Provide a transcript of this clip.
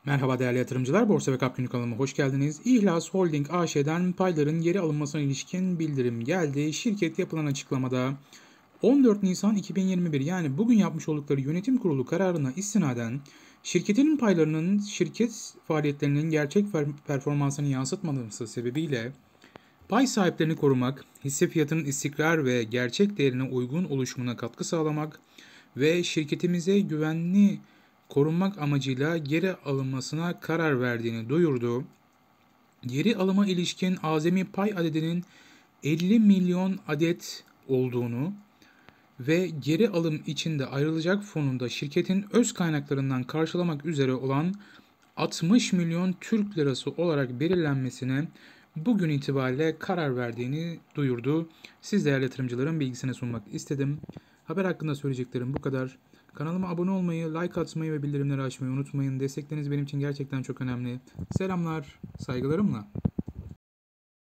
Merhaba değerli yatırımcılar, Borsa ve Kap Günlük kanalıma hoş geldiniz. İhlas Holding AŞ'den payların geri alınmasına ilişkin bildirim geldi. Şirket yapılan açıklamada 14 Nisan 2021 yani bugün yapmış oldukları yönetim kurulu kararına istinaden şirketin paylarının şirket faaliyetlerinin gerçek performansını yansıtmaması sebebiyle pay sahiplerini korumak, hisse fiyatının istikrar ve gerçek değerine uygun oluşumuna katkı sağlamak ve şirketimize güvenli korunmak amacıyla geri alınmasına karar verdiğini duyurdu. Geri alıma ilişkin azami pay adedinin 50 milyon adet olduğunu ve geri alım içinde ayrılacak fonunda şirketin öz kaynaklarından karşılamak üzere olan 60 milyon Türk lirası olarak belirlenmesine bugün itibariyle karar verdiğini duyurdu. Siz değerli yatırımcıların bilgisine sunmak istedim. Haber hakkında söyleyeceklerim bu kadar. Kanalıma abone olmayı, like atmayı ve bildirimleri açmayı unutmayın. Destekleriniz benim için gerçekten çok önemli. Selamlar, saygılarımla.